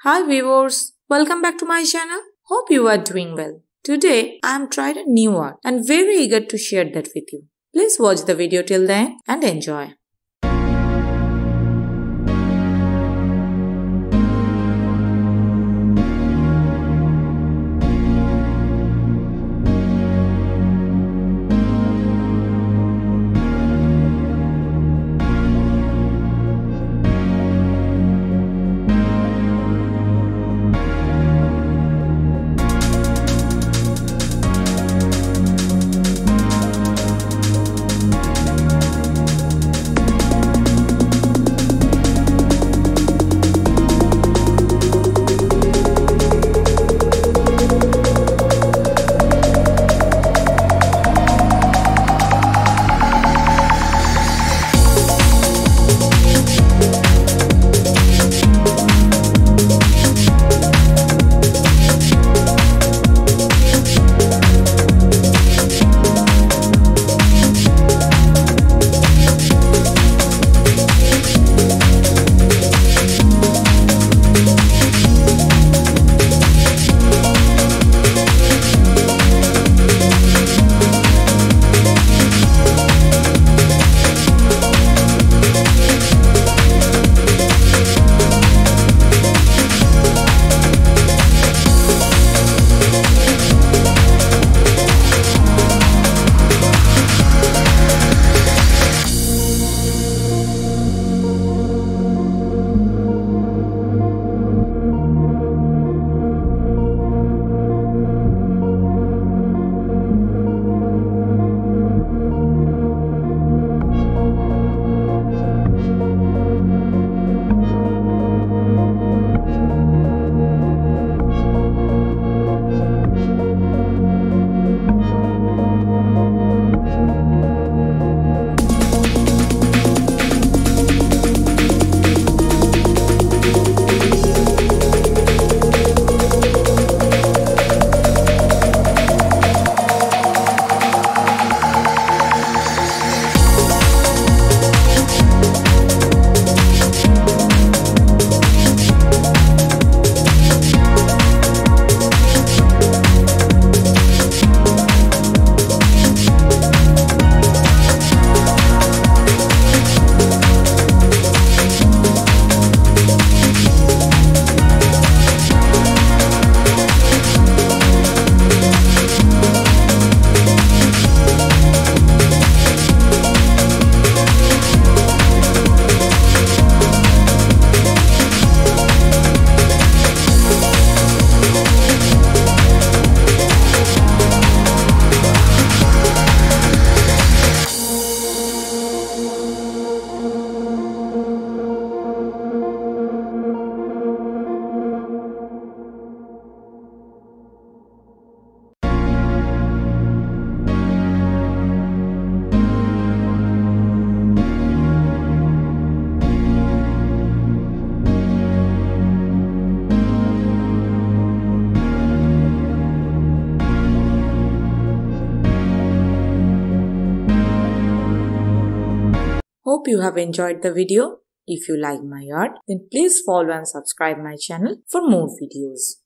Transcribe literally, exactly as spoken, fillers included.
Hi viewers, welcome back to my channel. Hope you are doing well. Today I am trying a new art and very eager to share that with you. Please watch the video till the end and enjoy. Hope you have enjoyed the video. If you like my art, then please follow and subscribe my channel for more videos.